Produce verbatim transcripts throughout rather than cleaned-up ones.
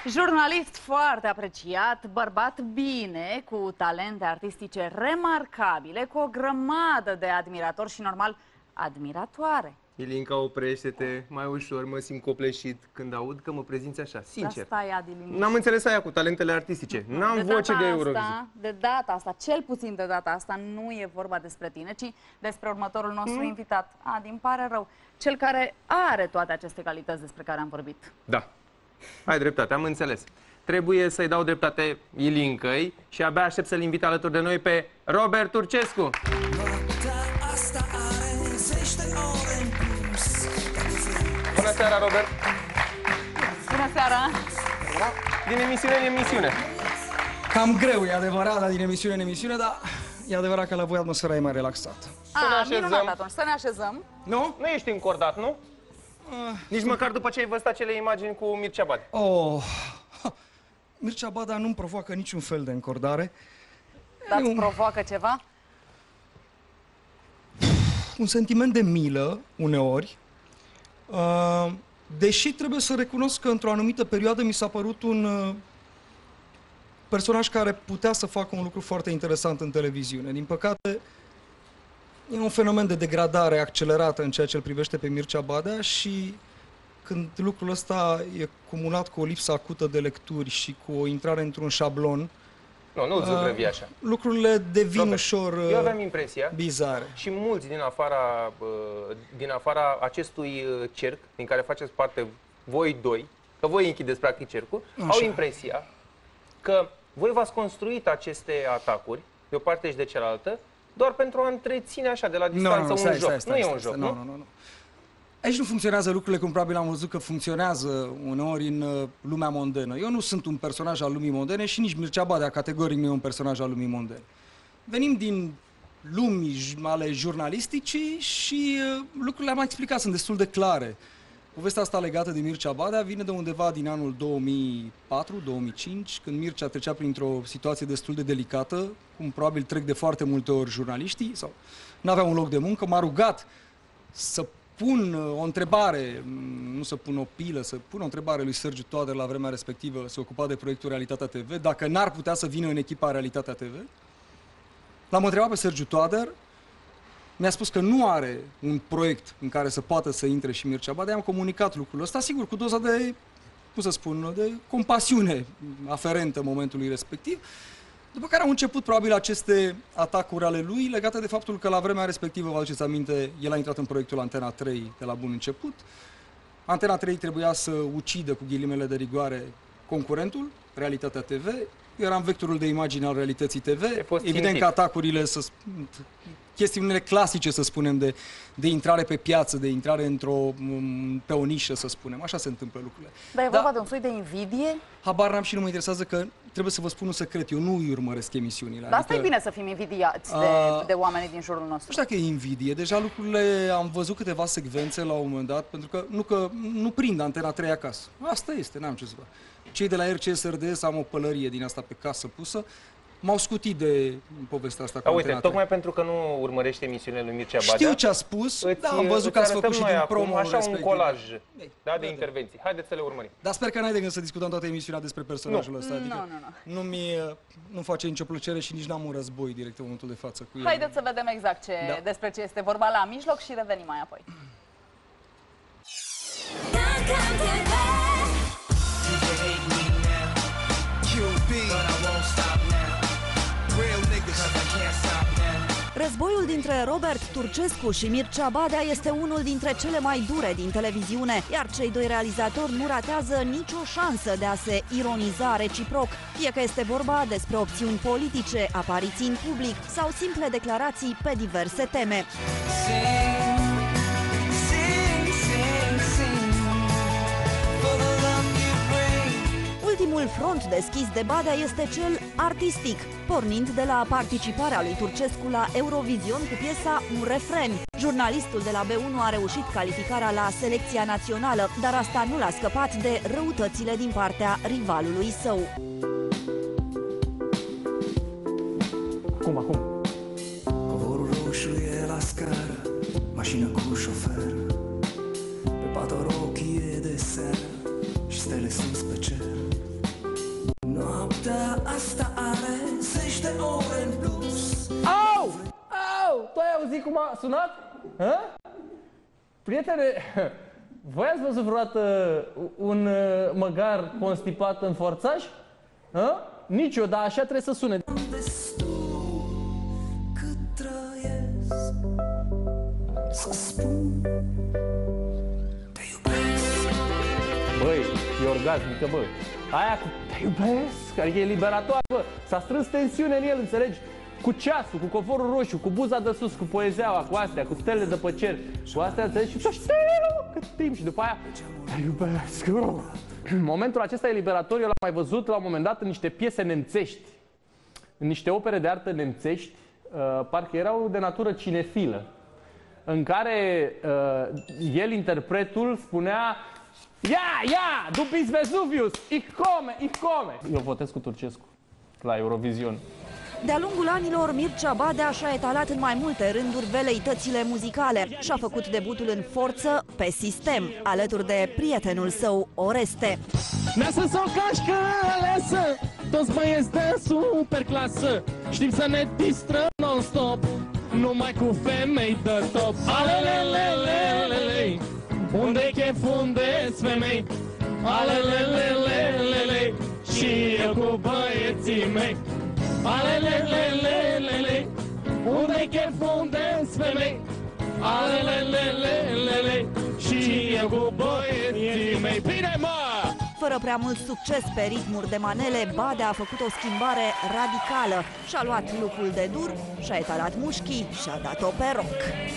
Jurnalist foarte apreciat, bărbat bine, cu talente artistice remarcabile, cu o grămadă de admiratori și, normal, admiratoare. Ilinca, oprește-te, mai ușor, mă simt copleșit când aud că mă prezinți așa, sincer. Da, stai, Adi, liniște. N-am înțeles aia cu talentele artistice, n-am de voce de Eurovizie. Asta, de data asta, cel puțin de data asta, nu e vorba despre tine, ci despre următorul nostru mm. invitat. Adi, îmi pare rău, cel care are toate aceste calități despre care am vorbit. Da, ai dreptate, am înțeles. Trebuie să-i dau dreptate Ilincăi și abia aștept să-l invit alături de noi pe Robert Turcescu. Bună seara, Robert! Bună seara! Din emisiune în emisiune. Cam greu, e adevărat, dar din emisiune în emisiune, dar e adevărat că la voi atmosfera e mai relaxată. A, minunat atunci, să ne așezăm. Nu? Nu ești încordat, nu? Uh, Nici măcar după ce ai văzut acele imagini cu Mircea Badea. Oh, Mircea Badea nu-mi provoacă niciun fel de încordare. Dar îți provoacă ceva? Un sentiment de milă, uneori. Uh, deși trebuie să recunosc că într-o anumită perioadă mi s-a părut un uh, personaj care putea să facă un lucru foarte interesant în televiziune. Din păcate, e un fenomen de degradare accelerată în ceea ce îl privește pe Mircea Badea și când lucrul ăsta e cumulat cu o lipsă acută de lecturi și cu o intrare într-un șablon, nu, nu-ți zugrăvi așa. Lucrurile devin Robert, ușor uh, eu aveam impresia, bizare. Și mulți din afara, uh, din afara acestui uh, cerc, din care faceți parte voi doi, că voi închideți practic cercul, așa, au impresia că voi v-ați construit aceste atacuri, de o parte și de cealaltă, doar pentru a întreține așa de la distanță no, no, un stai, joc. Stai, stai, nu stai, e un stai, joc, stai, nu? Nu, nu, nu. Aici nu funcționează lucrurile cum probabil am văzut că funcționează uneori în uh, lumea mondenă. Eu nu sunt un personaj al lumii mondene și nici Mircea Badea categoric nu e un personaj al lumii mondene. Venim din lumi ale jurnalisticii și uh, lucrurile am mai explicat, sunt destul de clare. Povestea asta legată de Mircea Badea vine de undeva din anul două mii patru două mii cinci, când Mircea trecea printr-o situație destul de delicată, cum probabil trec de foarte multe ori jurnaliștii, sau n-avea un loc de muncă, m-a rugat să pun o întrebare, nu să pun o pilă, să pun o întrebare lui Sergiu Toader la vremea respectivă, se ocupa de proiectul Realitatea T V, dacă n-ar putea să vină în echipa Realitatea T V. L-am întrebat pe Sergiu Toader, mi-a spus că nu are un proiect în care să poată să intre și Mircea Badea, am comunicat lucrul ăsta, sigur, cu doza de, cum să spun, de compasiune aferentă momentului respectiv. După care au început probabil aceste atacuri ale lui legate de faptul că la vremea respectivă, vă aduceți aminte, el a intrat în proiectul Antena trei de la bun început. Antena trei trebuia să ucidă cu ghilimele de rigoare concurentul, Realitatea T V. Eu eram vectorul de imagine al Realității T V. Evident că atacurile, să, chestiunile clasice, să spunem, de, de intrare pe piață, de intrare într-o, pe o nișă, să spunem. Așa se întâmplă lucrurile. Dar e vorba da, de un soi de invidie? Habar n-am și nu mă interesează că trebuie să vă spun un secret. Eu nu îi urmăresc emisiunile. Dar asta adică, e bine să fim invidiați de, a, de oamenii din jurul nostru. Nu știu dacă e invidie. Deja lucrurile, am văzut câteva secvențe la un moment dat, pentru că nu, că, nu prind Antena trei acasă. Asta este, n-am ce să fac. Cei de la R C S R D S am o pălărie din asta pe casă pusă. M-au scutit de povestea asta cu A, uite, tocmai pentru că nu urmărești emisiunile lui Mircea Badea. Știu ce a spus, îți, da, am văzut că ați făcut și din promo așa respectiv. Un colaj da, de intervenții. Haideți să le urmărim. Dar sper că n-ai de gând să discutăm toată emisiunea despre personajul nu. ăsta. Adică nu, nu, nu. Nu-mi nu face nicio plăcere și nici n-am un război direct în momentul de față cu el. Haideți să vedem exact ce, da, despre ce este vorba la mijloc și revenim mai apoi. Războiul dintre Robert Turcescu și Mircea Badea este unul dintre cele mai dure din televiziune, iar cei doi realizatori nu ratează nicio șansă de a se ironiza reciproc, fie că este vorba despre opțiuni politice, apariții în public sau simple declarații pe diverse teme. Ultimul front deschis de Badea este cel artistic, pornind de la participarea lui Turcescu la Eurovision cu piesa Un refren. Jurnalistul de la B unu a reușit calificarea la selecția națională, dar asta nu l-a scăpat de răutățile din partea rivalului său. Acum, acum. Covorul roșu e la scară, mașină cu șofer, pe pat o rochie de seară și stele sus pe cer. asta are zeci de ore în plus. Au! Au! Tu ai auzit cum a sunat? Hă? Prietene, voi ați văzut vreodată un uh, măgar constipat în forțaj? Hă? Nici eu, dar așa trebuie să sune. Destul cât trăiesc să spun te iubesc. Băi, e orgasmică, bă. Aia cu te iubesc, adică e liberator, bă. S-a strâns tensiune în el, înțelegi? Cu ceasul, cu coforul roșu, cu buza de sus, cu poezeaua, cu astea, cu stele de pe cer, cu astea, înțelegi? Și tu știu cât timp și după aia te iubesc. În momentul acesta eliberator, eu l-am mai văzut la un moment dat în niște piese nemțești, în niște opere de artă nemțești, uh, parcă erau de natură cinefilă, în care uh, el, interpretul, spunea: Ia, ia, du bist Vesuvius, ich komme, ich komme. Eu votez cu Turcescu la Eurovision. De-a lungul anilor, Mircea Badea și-a etalat în mai multe rânduri veleitățile muzicale și-a făcut debutul în forță pe Sistem, alături de prietenul său, Oreste. Neasă sau cașcă alesă, toți băieți de super clasă, știm să ne distrăm non-stop, numai cu femei de top. Alelelelelelei, unde-i chef, unde-s femei? Alelelelelelei, și eu cu băieții mei. Alelelelelelei, unde-i chef, unde-s femei? Alelelelelelei, și eu cu băieții mei. Bine, mă! Fără prea mult succes pe ritmuri de manele, Badea a făcut o schimbare radicală. Și-a luat lucrul de dur, și-a etalat mușchii și a dat-o pe rock.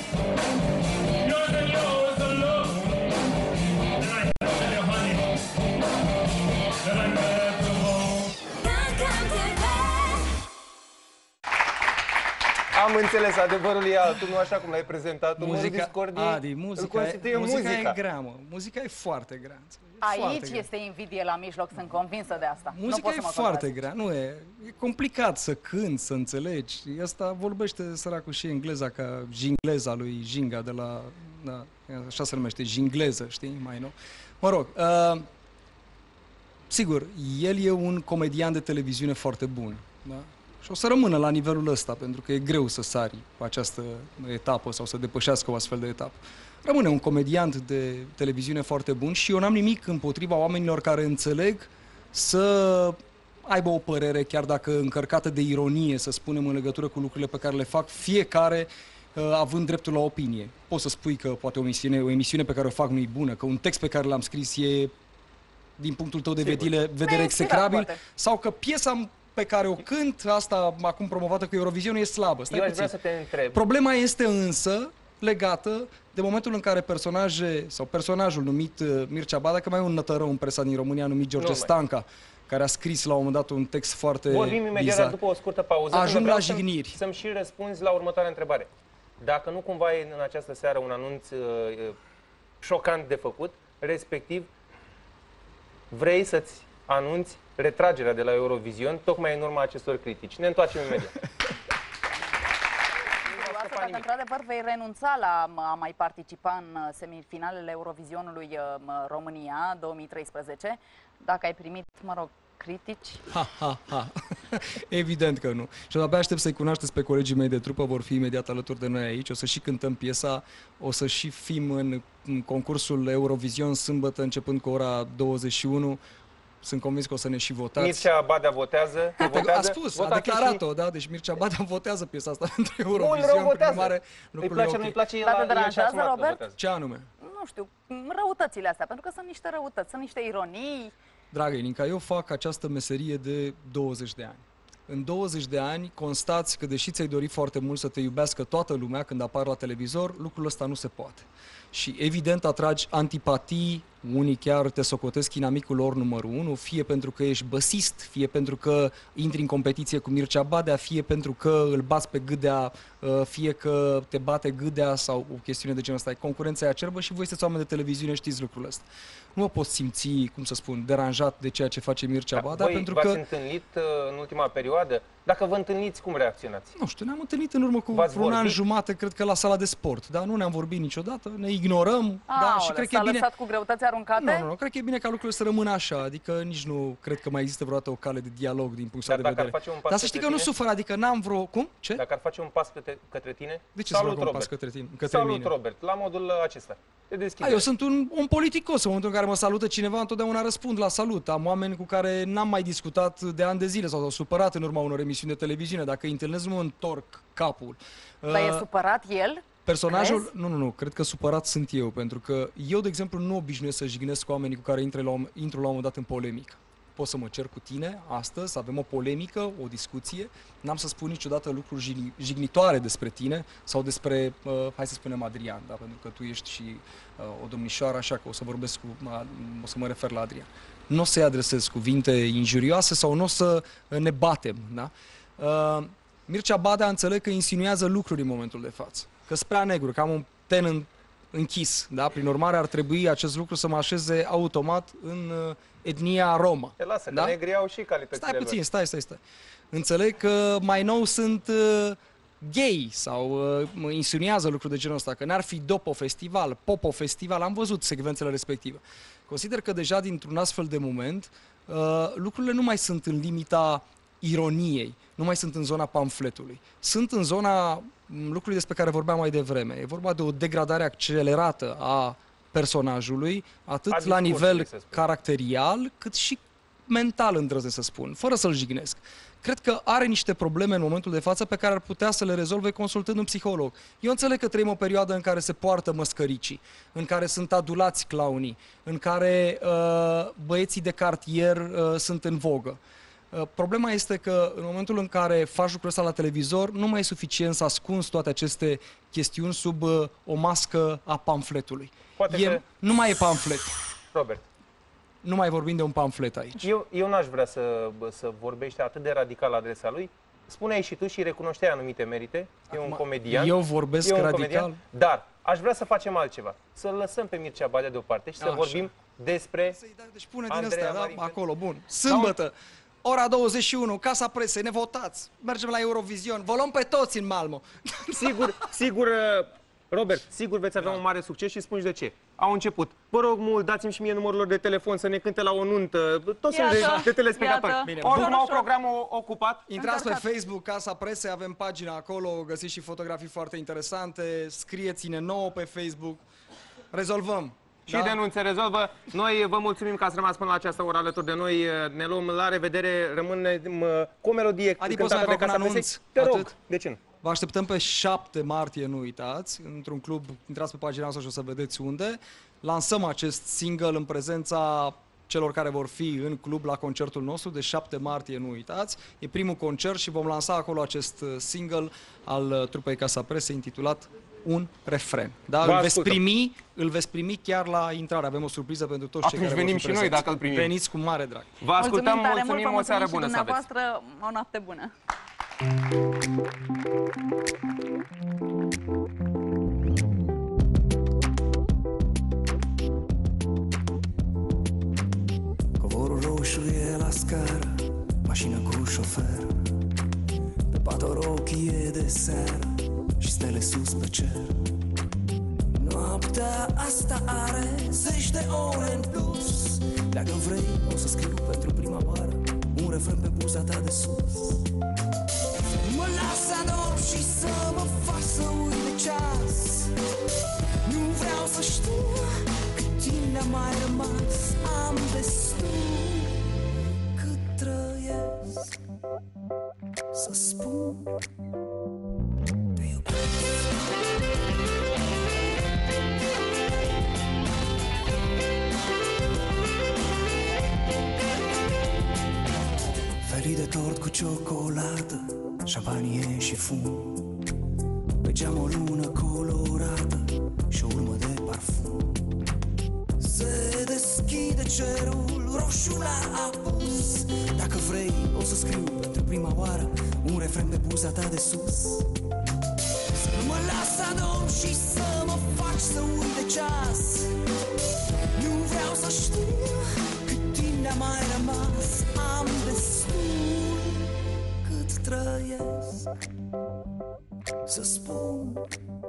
Am înțeles, adevărul e altul, nu așa cum l-ai prezentat. Muzica, discordii, Adi, muzica, e, muzica, muzica e grea, mă. Muzica e foarte grea. E Aici foarte grea. este invidie la mijloc, sunt convinsă de asta. Muzica nu pot e să mă foarte contrazic. grea, nu e, e complicat să cânti, să înțelegi. Asta vorbește săracul și engleza ca jingleza lui Jinga de la, da, așa se numește, jingleză, știi, mai nou. Mă rog, uh, sigur, el e un comedian de televiziune foarte bun, da? Și o să rămână la nivelul ăsta, pentru că e greu să sari pe această etapă sau să depășească o astfel de etapă. Rămâne un comediant de televiziune foarte bun și eu n-am nimic împotriva oamenilor care înțeleg să aibă o părere, chiar dacă încărcată de ironie, să spunem, în legătură cu lucrurile pe care le fac, fiecare uh, având dreptul la opinie. Poți să spui că poate o emisiune, o emisiune pe care o fac nu e bună, că un text pe care l-am scris e, din punctul tău de vedere, vedere execrabil, sau că piesa pe care o cânt, asta acum promovată cu Eurovision, e slabă. Stai Eu aș puțin. vrea să te întreb. Problema este însă legată de momentul în care personaje sau personajul numit uh, Mircea Badea, că mai e un nătărău în presa din România numit George Nu, Stanca, care a scris la un moment dat un text foarte Vorbim imediat, bizar. dar după o scurtă pauză. Ajung vreau la să-mi- jigniri. Să-mi și răspunzi la următoarea întrebare. Dacă nu cumva e în această seară un anunț uh, șocant de făcut, respectiv vrei să-ți anunți retragerea de la Eurovision tocmai în urma acestor critici. Ne întoarcem imediat. Asta, dacă într-adevăr vei renunța la a mai participa în semifinalele Eurovisionului uh, România două mii treisprezece, dacă ai primit, mă rog, critici? Ha, ha, ha. Evident că nu. Și abia aștept să-i cunoașteți pe colegii mei de trupă, vor fi imediat alături de noi aici, o să și cântăm piesa, o să și fim în, în concursul Eurovision sâmbătă începând cu ora douăzeci și unu. Sunt convins că o să ne și votați. Mircea Badea votează. A, votează a spus, a votați declarat-o, și... da? Deci Mircea Badea votează piesa asta pentru Bun, Eurovision. rău prin votează. urmare, Îi lucrurile place, ok. nu-i place, el Dar te a- el și-a deranjează, asumat că Robert? votează. Ce anume? Nu știu, răutățile astea, pentru că sunt niște răutăți, sunt niște ironii. Dragă Ilinca, eu fac această meserie de douăzeci de ani. În douăzeci de ani constați că deși ți-ai dori foarte mult să te iubească toată lumea când apar la televizor, lucrul ăsta nu se poate. Și evident atragi antipatii, unii chiar te socotesc inamicul lor numărul unu, fie pentru că ești băsist, fie pentru că intri în competiție cu Mircea Badea, fie pentru că îl bați pe Gâdea, fie că te bate Gâdea sau o chestiune de genul ăsta. Concurența e acerbă și voi sunteți oameni de televiziune, știți lucrul ăsta. Nu mă pot simți, cum să spun, deranjat de ceea ce face Mircea Badea, Voi pentru v-ați că... întâlnit uh, în ultima perioadă Dacă vă întâlniți, cum reacționați? Nu știu, ne-am întâlnit în urmă cu V-ați un an vorbit? jumate, cred că la sala de sport, dar nu ne-am vorbit niciodată, ne ignorăm, da, și cred că e s-a bine... lăsat cu greutăți aruncate? Nu, nu, nu, cred că e bine ca lucrurile să rămână așa, adică nici nu cred că mai există vreodată o cale de dialog din punctul Dar de dacă ar vedere. face un pas Dar să știi că către nu tine? sufăr, adică n-am vreo... Cum? Ce? Dacă ar face un pas către, către tine? De ce să Salut, fac un pas Robert. către tine, către Salut, mine? Robert, la modul acesta. Te deschide. A, eu sunt un om politicos, în momentul în care mă salută cineva, întotdeauna răspund la salut. Am oameni cu care n-am mai discutat de ani de zile sau s-au supărat în urma unor emisiuni de televiziune. Dacă îi întâlnesc, nu mă întorc capul. Dar e Uh, supărat el? Personajul, Crezi? nu, nu, nu, cred că supărat sunt eu, pentru că eu, de exemplu, nu obișnuiesc să jignesc cu oamenii cu care intru la, un- intru la un moment dat în polemică. Pot să mă cer cu tine astăzi, să avem o polemică, o discuție, n-am să spun niciodată lucruri jigni- jignitoare despre tine sau despre, uh, hai să spunem, Adrian, da? Pentru că tu ești și uh, o domnișoară, așa că o să vorbesc cu, uh, o să mă refer la Adrian. Nu o să-i adresez cuvinte injurioase sau nu o să uh, ne batem, da? Uh, Mircea Badea înțeleg că insinuează lucruri în momentul de față. Că sunt prea negru, că am un ten în, închis. Da? Prin urmare, ar trebui acest lucru să mă așeze automat în uh, etnia romă. Te lasă, da? că negrii au și calitățile Stai puțin, lor. stai, stai, stai. Înțeleg că mai nou sunt uh, gay sau uh, mă insinuează lucruri de genul ăsta, că n-ar fi Dopo Festival, Popo Festival, am văzut secvențele respective. Consider că deja dintr-un astfel de moment uh, lucrurile nu mai sunt în limita ironiei, nu mai sunt în zona pamfletului. Sunt în zona m, lucrurilor despre care vorbeam mai devreme. E vorba de o degradare accelerată a personajului, atât A la discursului, nivel să spun. caracterial, cât și mental, îndrăznesc să spun, fără să-l jignesc. Cred că are niște probleme în momentul de față pe care ar putea să le rezolve consultând un psiholog. Eu înțeleg că trăim o perioadă în care se poartă măscăricii, în care sunt adulați clownii, în care uh, băieții de cartier uh, sunt în vogă. Uh, problema este că în momentul în care faci lucrul ăsta la televizor, nu mai e suficient să ascunzi toate aceste chestiuni sub uh, o mască a pamfletului. Poate E, că- Nu mai e pamflet. Robert, Nu mai vorbim de un pamflet aici. eu, eu n-aș vrea să, bă, să vorbești atât de radical la adresa lui. Spuneai și tu și recunoșteai anumite merite. E un Acum, comedian. eu vorbesc e un radical? comedian, dar aș vrea să facem altceva. Să lăsăm pe Mircea Badea deoparte și să Așa. vorbim despre... Să-i dai, deci pune din Andreea astea, da? Marin. Acolo, bun. Sâmbătă, ora douăzeci și unu, Casa Presei, ne votați. Mergem la Eurovision, vă luăm pe toți în Malmo. Sigur, sigur, uh, Robert, sigur veți avea un mare succes și spun și de ce. Au început. Vă rog mult, dați-mi și mie numărul lor de telefon să ne cânte la o nuntă. Toți sunt de, Iată, de telespectatori. iată. Bine, Oricum bun. au programul ocupat. Intrați pe Încărcat. Facebook, Casa Presei, avem pagina acolo, găsiți și fotografii foarte interesante, scrieți-ne nouă pe Facebook, rezolvăm. Și da? denunțe rezolvă. Noi vă mulțumim că ați rămas până la această oră alături de noi. Ne luăm la revedere. Rămânem uh, cu o melodie Adică poți să cântată mai de fac un Casa Presei. anunț? Te rog, Atât? de ce nu? Vă așteptăm pe șapte martie, nu uitați, într-un club, intrați pe pagina noastră și o să vedeți unde. Lansăm acest single în prezența celor care vor fi în club la concertul nostru de șapte martie, nu uitați. E primul concert și vom lansa acolo acest uh, single al uh, trupei Casa Presei intitulat Un refren. Da? Vă Îl veți, ascultăm. primi, îl veți primi chiar la intrare. Avem o surpriză pentru toți cei Atunci care vor venim fi și noi, prezenți. dacă îl primim. Veniți cu mare drag. Vă ascultăm, tare mulțumim, mult, vă o seară mulțumim bună și să aveți. dumneavoastră, o noapte bună. Covorul roșu e la scară, mașină cu șofer, pe pat o rochie de seară și stele sus pe cer. Noaptea asta are zeci de ore în plus. Dacă vrei, o să scriu pentru prima oară un refren pe buza ta de sus. Mă las să adorm și să mă fac să uit de ceas. Nu vreau să știu cât timp ne-a mai rămas. Am destul cât trăiesc să spun te iubesc. Ferii de tort cu ciocolată, șampanie și fum, pe geam o lună colorată și o urmă de parfum. Se deschide cerul roșu la apus. Dacă vrei, o să scriu pentru prima oară un refren pe buza ta de sus. Să mă las să adorm și să mă faci să uit de ceas. Nu vreau să știu cât timp ne-a mai rămas. Am destul cât trăiesc să spun